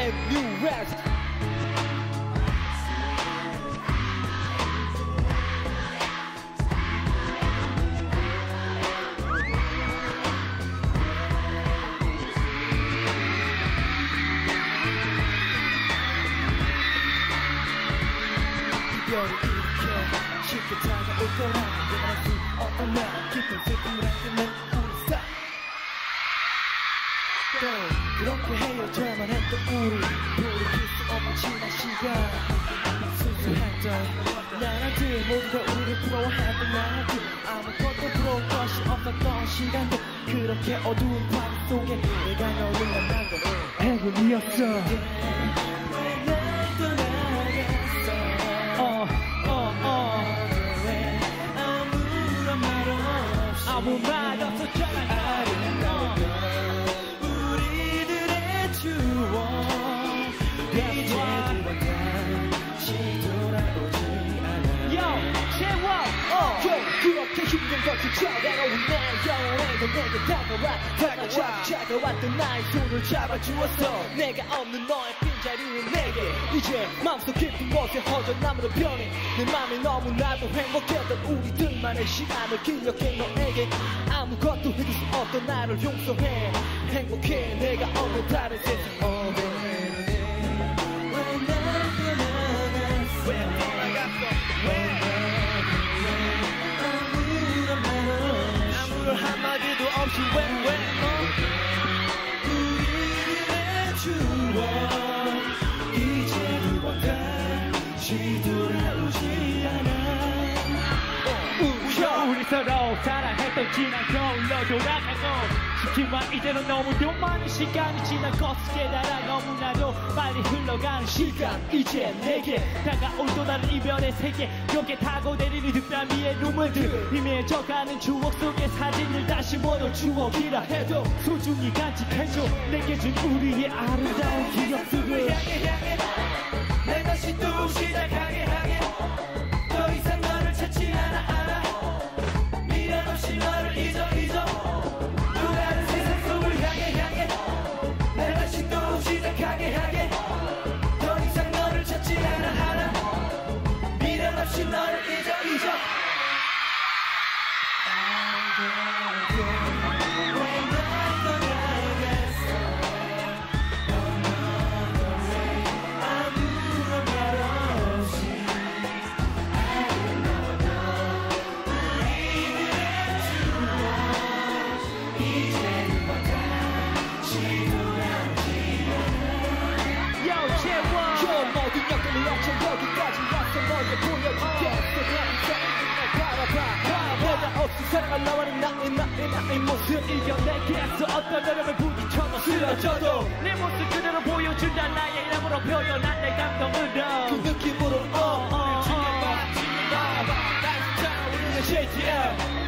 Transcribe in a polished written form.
brand new west. 별이 이렇게 쉽게 다가올 거라 예상할 수 없던 날 깊은 슬픔을 안기는 우리 스타일 그렇게 헤어져야만 했던 우리 돌이킬 수 없는 지난 시간 순수했던 나라들 모두 다 우리를 부러워했던 나라들 아무것도 부러울 것이 없었던 시간들 그렇게 어두운 밤 속에 내가 너를 만난 건 행운이었어. 아무 말 없었잖아. 우리들의 추억 이제 다시 돌아오지 않아. Yo, 채워. 그렇게 힘든 것을 찾아오는 내 영혼에도 내게 다가와 찾아왔던 나의 손을 잡아주었어. 내가 없는 너의 빈자리는 내게 이제 마음속 깊은 곳에 허전함으로 변해. 내 맘이 너무나도 행복했던 우리들만의 시간을 기억해. 너에게 아무것도 해줄 수 없던 나를 용서해. 행복해 내가 없는 다른 세상. 왜 떠나갔어? 아무런 한마디도 없이 왜 우리의 추억 이제 두 번 다시 돌아오지 않아. 우리 서로 사랑했던 지난 겨울로 돌아가고 싶지만 이제는 너무도 많은 시간이 지나고 깨달아 너무나도 빨리 흘러가는 시간. 이제 내게 다가올 또 다른 이별의 세계 여기에 타고 내리는 뒷밤 위에 눈물들 희미해져가는 추억 속의 사진을 다시 모두 추억이라 해도 소중히 간직해줘. 내게 준 우리의 아름다운 기억들을 향해 내 다시 또 시작하게 하게. 더 이상 너를 찾지 않아. 미련 없이 너를 잊어 또 다른 세상 속을 향해 내 다시 또 시작하게 하게. 더 이상 너를 찾지 않아. 미련 없이 너를 잊어 모든 역경을 넘쳐 여기까지 왔어. 너에게 보여줄게. 널 바라봐. 내가 없이 살아갈 나와는 나의 모습 이겨내겠어. 어떤 어려움에 부딪혀도 쓰러져도 내 모습 그대로 보여준다. 나의 이름으로 표현한 내 감동으로 그 느낌으로 우리를 지켜봐. 나의 스타일 우리는 JTL